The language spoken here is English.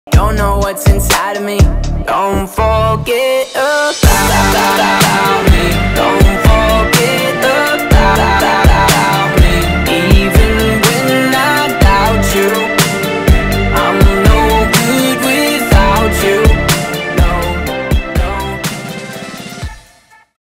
Don't know what's inside of me. Don't forget about